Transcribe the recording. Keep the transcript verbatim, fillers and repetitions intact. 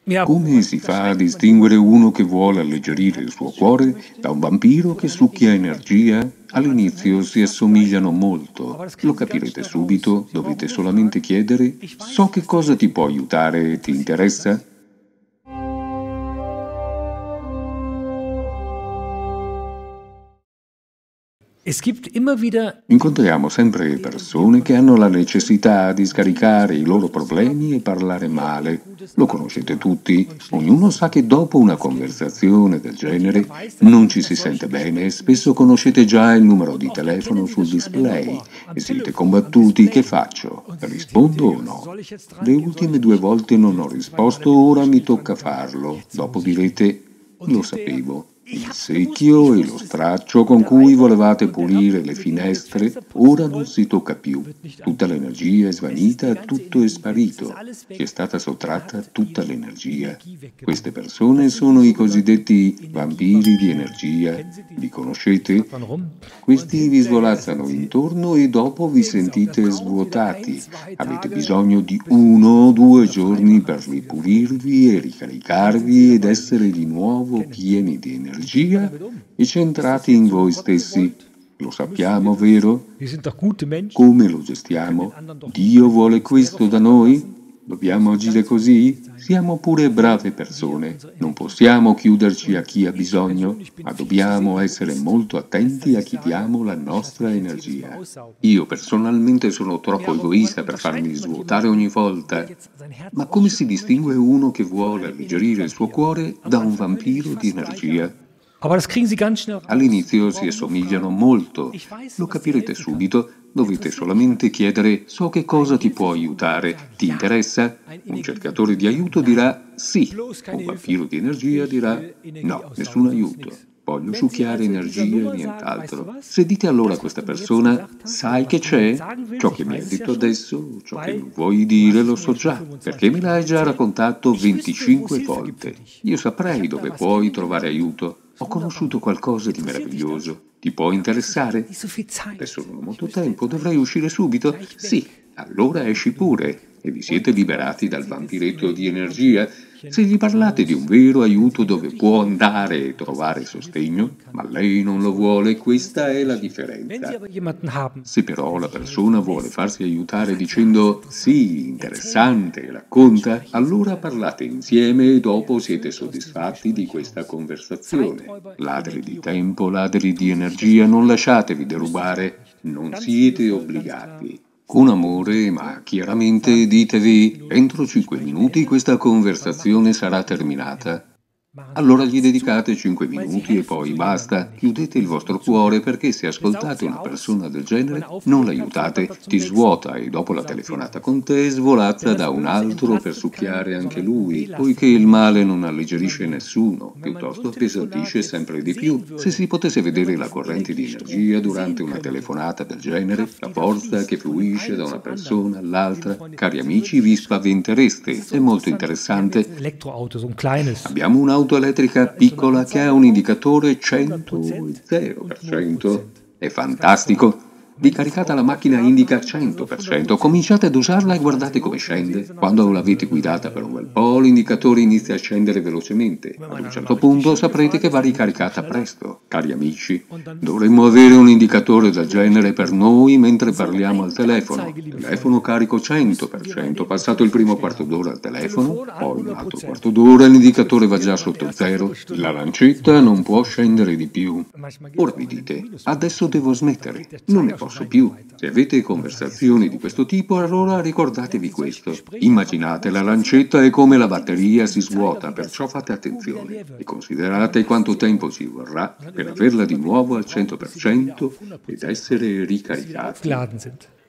Come si fa a distinguere uno che vuole alleggerire il suo cuore da un vampiro che succhia energia? All'inizio si assomigliano molto. Lo capirete subito, dovete solamente chiedere: so che cosa ti può aiutare, ti interessa? Es gibt immer wieder Incontriamo sempre persone che hanno la necessità di scaricare i loro problemi e parlare male. Lo conoscete tutti, ognuno sa che dopo una conversazione del genere non ci si sente bene e spesso conoscete già il numero di telefono sul display e siete combattuti: che faccio? Rispondo o no? Le ultime due volte non ho risposto, ora mi tocca farlo. Dopo direte: lo sapevo. Il secchio e lo straccio con cui volevate pulire le finestre ora non si tocca più. Tutta l'energia è svanita, tutto è sparito. Ci è stata sottratta tutta l'energia. Queste persone sono i cosiddetti vampiri di energia. Li conoscete? Questi vi svolazzano intorno e dopo vi sentite svuotati. Avete bisogno di uno o due giorni per ripulirvi e ricaricarvi ed essere di nuovo pieni di energia e centrati in voi stessi. Lo sappiamo, vero? Come lo gestiamo? Dio vuole questo da noi? Dobbiamo agire così? Siamo pure brave persone. Non possiamo chiuderci a chi ha bisogno, ma dobbiamo essere molto attenti a chi diamo la nostra energia. Io personalmente sono troppo egoista per farmi svuotare ogni volta. Ma come si distingue uno che vuole alleggerire il suo cuore da un vampiro di energia? All'inizio si assomigliano molto. Lo capirete subito, dovete solamente chiedere: so che cosa ti può aiutare, ti interessa? Un cercatore di aiuto dirà sì, un vampiro di energia dirà no, nessun aiuto. Voglio succhiare energia e nient'altro. Se dite allora a questa persona: sai che c'è? Ciò che mi hai detto adesso, ciò che non vuoi dire lo so già, perché me l'hai già raccontato venticinque volte. Io saprei dove puoi trovare aiuto. Ho conosciuto qualcosa di meraviglioso. Ti può interessare? Adesso non ho molto tempo, dovrei uscire subito? Sì, allora esci pure e vi siete liberati dal vampiretto di energia. Se gli parlate di un vero aiuto dove può andare e trovare sostegno, ma lei non lo vuole, questa è la differenza. Se però la persona vuole farsi aiutare dicendo sì, interessante, racconta, allora parlate insieme e dopo siete soddisfatti di questa conversazione. Ladri di tempo, ladri di energia, non lasciatevi derubare, non siete obbligati. Con amore, ma chiaramente ditevi: entro cinque minuti questa conversazione sarà terminata. Allora gli dedicate cinque minuti e poi basta. Chiudete il vostro cuore, perché se ascoltate una persona del genere, non l'aiutate, ti svuota e dopo la telefonata con te svolazza da un altro per succhiare anche lui, poiché il male non alleggerisce nessuno, piuttosto appesantisce sempre di più. Se si potesse vedere la corrente di energia durante una telefonata del genere, la forza che fluisce da una persona all'altra, cari amici, vi spaventereste. È molto interessante. Abbiamo un'auto elettrica piccola che ha un indicatore cento e zero per cento. È fantastico. Vi caricate la macchina indica cento per cento, cominciate ad usarla e guardate come scende. Quando l'avete guidata per un bel po', l'indicatore inizia a scendere velocemente. Ad un certo punto saprete che va ricaricata presto. Cari amici, dovremmo avere un indicatore del genere per noi mentre parliamo al telefono. Telefono carico cento per cento, passato il primo quarto d'ora al telefono, poi un altro quarto d'ora, l'indicatore va già sotto zero, la lancetta non può scendere di più. Ora vi dite: adesso devo smettere, non ne posso più. Se avete conversazioni di questo tipo, allora ricordatevi questo. Immaginate la lancetta e come la batteria si svuota, perciò fate attenzione e considerate quanto tempo ci vorrà per averla di nuovo al cento per cento ed essere ricaricati.